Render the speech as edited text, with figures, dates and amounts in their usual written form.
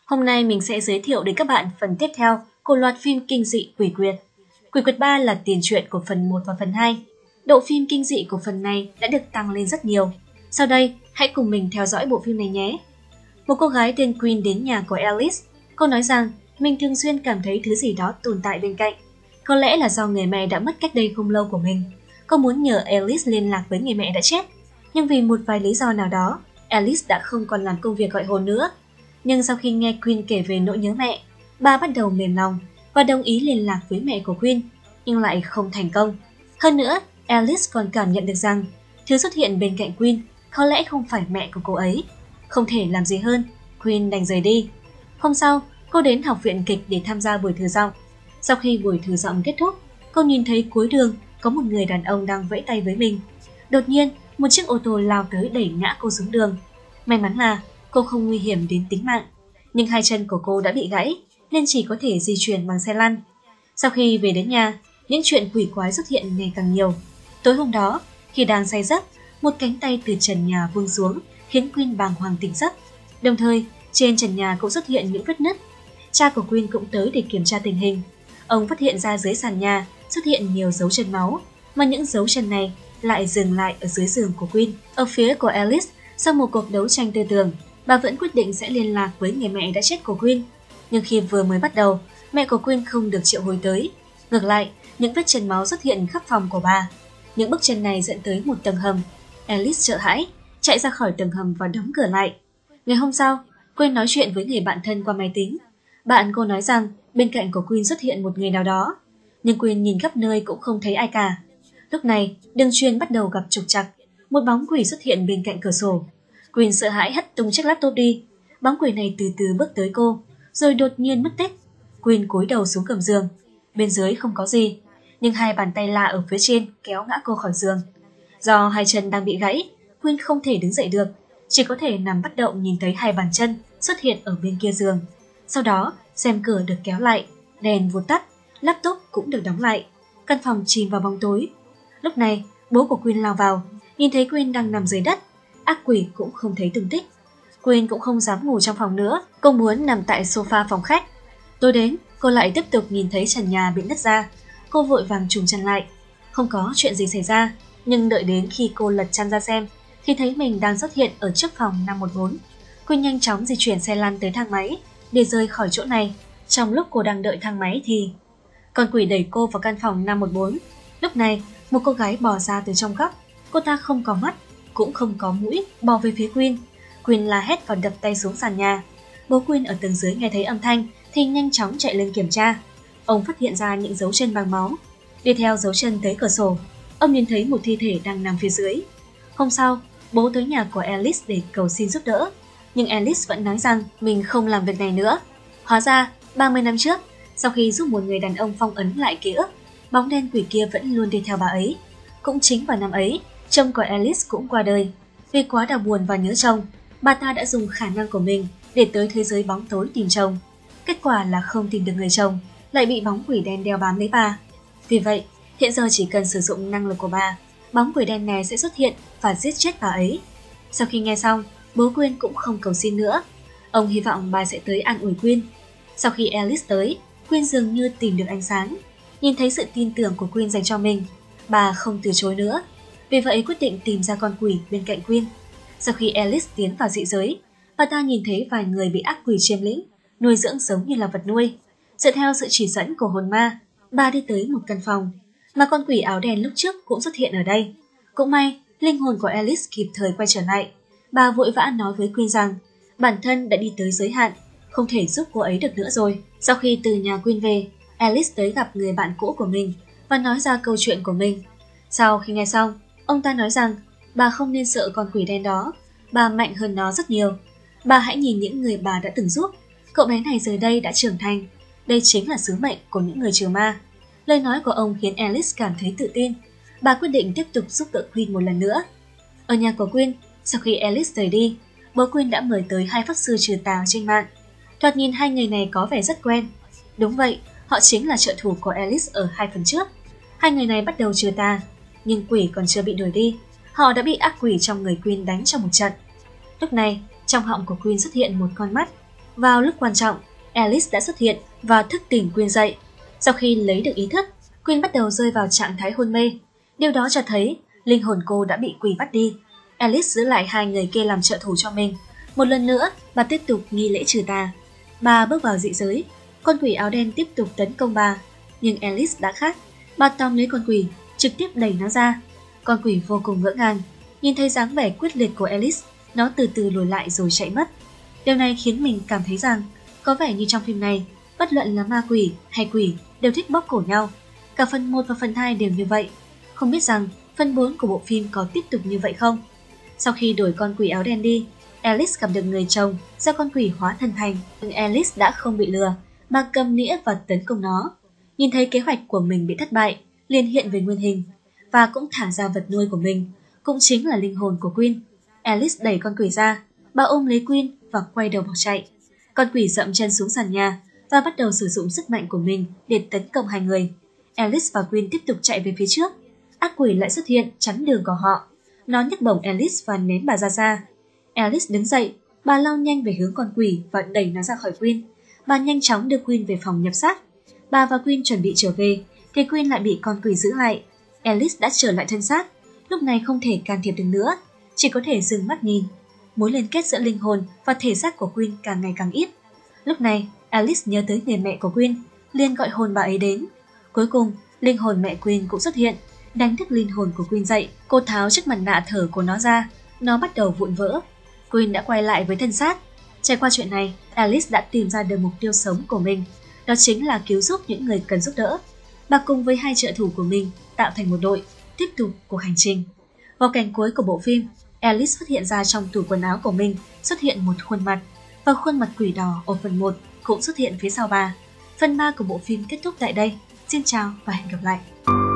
Hôm nay mình sẽ giới thiệu đến các bạn phần tiếp theo của loạt phim kinh dị Quỷ Quyệt. Quỷ Quyệt 3 là tiền truyện của phần 1 và phần 2. Độ phim kinh dị của phần này đã được tăng lên rất nhiều. Sau đây, hãy cùng mình theo dõi bộ phim này nhé. Một cô gái tên Queen đến nhà của Alice. Cô nói rằng mình thường xuyên cảm thấy thứ gì đó tồn tại bên cạnh. Có lẽ là do người mẹ đã mất cách đây không lâu của mình. Cô muốn nhờ Alice liên lạc với người mẹ đã chết. Nhưng vì một vài lý do nào đó, Alice đã không còn làm công việc gọi hồn nữa. Nhưng sau khi nghe Queen kể về nỗi nhớ mẹ, bà bắt đầu mềm lòng và đồng ý liên lạc với mẹ của Queen, nhưng lại không thành công. Hơn nữa, Alice còn cảm nhận được rằng thứ xuất hiện bên cạnh Queen có lẽ không phải mẹ của cô ấy. Không thể làm gì hơn, Queen đành rời đi. Hôm sau, cô đến học viện kịch để tham gia buổi thử giọng. Sau khi buổi thử giọng kết thúc, cô nhìn thấy cuối đường có một người đàn ông đang vẫy tay với mình. Đột nhiên, một chiếc ô tô lao tới đẩy ngã cô xuống đường. May mắn là cô không nguy hiểm đến tính mạng, nhưng hai chân của cô đã bị gãy nên chỉ có thể di chuyển bằng xe lăn. Sau khi về đến nhà, những chuyện quỷ quái xuất hiện ngày càng nhiều. Tối hôm đó, khi đang say giấc, một cánh tay từ trần nhà vươn xuống khiến Queen bàng hoàng tỉnh giấc. Đồng thời, trên trần nhà cũng xuất hiện những vết nứt. Cha của Queen cũng tới để kiểm tra tình hình. Ông phát hiện ra dưới sàn nhà xuất hiện nhiều dấu chân máu, mà những dấu chân này lại dừng lại ở dưới giường của Queen. Ở phía của Alice, sau một cuộc đấu tranh tư tưởng, bà vẫn quyết định sẽ liên lạc với người mẹ đã chết của Queen. Nhưng khi vừa mới bắt đầu, mẹ của Queen không được triệu hồi tới. Ngược lại, những vết chân máu xuất hiện khắp phòng của bà. Những bước chân này dẫn tới một tầng hầm. Alice sợ hãi, chạy ra khỏi tầng hầm và đóng cửa lại. Ngày hôm sau, Queen nói chuyện với người bạn thân qua máy tính. Bạn cô nói rằng bên cạnh của Queen xuất hiện một người nào đó, nhưng Queen nhìn khắp nơi cũng không thấy ai cả. Lúc này, đường truyền bắt đầu gặp trục trặc. Một bóng quỷ xuất hiện bên cạnh cửa sổ. Queen sợ hãi hất tung chiếc laptop đi. Bóng quỷ này từ từ bước tới cô, rồi đột nhiên mất tích. Queen cúi đầu xuống gầm giường. Bên dưới không có gì, nhưng hai bàn tay lạ ở phía trên kéo ngã cô khỏi giường. Do hai chân đang bị gãy, Queen không thể đứng dậy được, chỉ có thể nằm bất động nhìn thấy hai bàn chân xuất hiện ở bên kia giường. Sau đó, rèm cửa được kéo lại, đèn vụt tắt, laptop cũng được đóng lại. Căn phòng chìm vào bóng tối. Lúc này, bố của Queen lao vào, nhìn thấy Queen đang nằm dưới đất. Ác quỷ cũng không thấy tung tích. Queen cũng không dám ngủ trong phòng nữa, cô muốn nằm tại sofa phòng khách. Tối đến, cô lại tiếp tục nhìn thấy trần nhà bị nứt ra. Cô vội vàng trùm chăn lại. Không có chuyện gì xảy ra, nhưng đợi đến khi cô lật chăn ra xem thì thấy mình đang xuất hiện ở trước phòng 514. Queen nhanh chóng di chuyển xe lăn tới thang máy để rời khỏi chỗ này. Trong lúc cô đang đợi thang máy thì con quỷ đẩy cô vào căn phòng 514. Lúc này, một cô gái bò ra từ trong góc. Cô ta không có mắt, cũng không có mũi, bò về phía Queen. Queen la hét và đập tay xuống sàn nhà. Bố Queen ở tầng dưới nghe thấy âm thanh thì nhanh chóng chạy lên kiểm tra. Ông phát hiện ra những dấu chân bằng máu. Đi theo dấu chân tới cửa sổ, ông nhìn thấy một thi thể đang nằm phía dưới. Hôm sau, bố tới nhà của Alice để cầu xin giúp đỡ, nhưng Alice vẫn nói rằng mình không làm việc này nữa. Hóa ra, 30 năm trước, sau khi giúp một người đàn ông phong ấn lại ký ức, bóng đen quỷ kia vẫn luôn đi theo bà ấy. Cũng chính vào năm ấy, chồng của Alice cũng qua đời. Vì quá đau buồn và nhớ chồng, bà ta đã dùng khả năng của mình để tới thế giới bóng tối tìm chồng. Kết quả là không tìm được người chồng, lại bị bóng quỷ đen đeo bám lấy bà. Vì vậy, hiện giờ chỉ cần sử dụng năng lực của bà, bóng quỷ đen này sẽ xuất hiện và giết chết bà ấy. Sau khi nghe xong, bố Queen cũng không cầu xin nữa. Ông hy vọng bà sẽ tới an ủi Queen. Sau khi Alice tới, Queen dường như tìm được ánh sáng. Nhìn thấy sự tin tưởng của Queen dành cho mình, bà không từ chối nữa. Vì vậy quyết định tìm ra con quỷ bên cạnh Queen. Sau khi Alice tiến vào dị giới, bà ta nhìn thấy vài người bị ác quỷ chiếm lĩnh, nuôi dưỡng giống như là vật nuôi. Dựa theo sự chỉ dẫn của hồn ma, bà đi tới một căn phòng, mà con quỷ áo đen lúc trước cũng xuất hiện ở đây. Cũng may, linh hồn của Alice kịp thời quay trở lại. Bà vội vã nói với Queen rằng bản thân đã đi tới giới hạn, không thể giúp cô ấy được nữa rồi. Sau khi từ nhà Queen về, Alice tới gặp người bạn cũ của mình và nói ra câu chuyện của mình. Sau khi nghe xong, ông ta nói rằng bà không nên sợ con quỷ đen đó, bà mạnh hơn nó rất nhiều. Bà hãy nhìn những người bà đã từng giúp. Cậu bé này giờ đây đã trưởng thành. Đây chính là sứ mệnh của những người trừ ma. Lời nói của ông khiến Alice cảm thấy tự tin. Bà quyết định tiếp tục giúp đỡ Queen một lần nữa. Ở nhà của Queen, sau khi Alice rời đi, bố Queen đã mời tới hai pháp sư trừ tà trên mạng. Thoạt nhìn hai người này có vẻ rất quen. Đúng vậy, họ chính là trợ thủ của Alice ở hai phần trước. Hai người này bắt đầu trừ tà, nhưng quỷ còn chưa bị đuổi đi, họ đã bị ác quỷ trong người Queen đánh trong một trận. Lúc này, trong họng của Queen xuất hiện một con mắt. Vào lúc quan trọng, Alice đã xuất hiện và thức tỉnh Quyên dậy. Sau khi lấy được ý thức, Quyên bắt đầu rơi vào trạng thái hôn mê. Điều đó cho thấy linh hồn cô đã bị quỷ bắt đi. Alice giữ lại hai người kia làm trợ thủ cho mình. Một lần nữa, bà tiếp tục nghi lễ trừ tà. Bà bước vào dị giới, con quỷ áo đen tiếp tục tấn công bà. Nhưng Alice đã khác. Bà tóm lấy con quỷ, trực tiếp đẩy nó ra. Con quỷ vô cùng ngỡ ngàng. Nhìn thấy dáng vẻ quyết liệt của Alice, nó từ từ lùi lại rồi chạy mất. Điều này khiến mình cảm thấy rằng có vẻ như trong phim này, bất luận là ma quỷ hay quỷ đều thích bóp cổ nhau. Cả phần 1 và phần 2 đều như vậy. Không biết rằng phần 4 của bộ phim có tiếp tục như vậy không? Sau khi đuổi con quỷ áo đen đi, Alice gặp được người chồng do con quỷ hóa thân thành. Nhưng Alice đã không bị lừa, mà cầm nĩa và tấn công nó. Nhìn thấy kế hoạch của mình bị thất bại, liền hiện về nguyên hình và cũng thả ra vật nuôi của mình, cũng chính là linh hồn của Quyên. Alice đẩy con quỷ ra, bà ôm lấy Quyên và quay đầu bỏ chạy. Con quỷ dậm chân xuống sàn nhà và bắt đầu sử dụng sức mạnh của mình để tấn công hai người. Alice và Quyên tiếp tục chạy về phía trước. Ác quỷ lại xuất hiện chắn đường của họ. Nó nhấc bổng Alice và ném bà ra xa. Alice đứng dậy, bà lao nhanh về hướng con quỷ và đẩy nó ra khỏi Quyên. Bà nhanh chóng đưa Quyên về phòng nhập xác. Bà và Quyên chuẩn bị trở về, thì Quyên lại bị con quỷ giữ lại. Alice đã trở lại thân xác, lúc này không thể can thiệp được nữa, chỉ có thể dừng mắt nhìn. Mối liên kết giữa linh hồn và thể xác của Quyên càng ngày càng ít. Lúc này, Alice nhớ tới người mẹ của Quyên, liền gọi hồn bà ấy đến. Cuối cùng, linh hồn mẹ Quyên cũng xuất hiện, đánh thức linh hồn của Quyên dậy. Cô tháo chiếc mặt nạ thở của nó ra, nó bắt đầu vụn vỡ. Quyên đã quay lại với thân xác. Trải qua chuyện này, Alice đã tìm ra được mục tiêu sống của mình, đó chính là cứu giúp những người cần giúp đỡ. Bà cùng với hai trợ thủ của mình tạo thành một đội, tiếp tục cuộc hành trình. Vào cảnh cuối của bộ phim, Alice phát hiện ra trong tủ quần áo của mình xuất hiện một khuôn mặt, và khuôn mặt quỷ đỏ ở phần 1 cũng xuất hiện phía sau bà. Phần 3 của bộ phim kết thúc tại đây. Xin chào và hẹn gặp lại.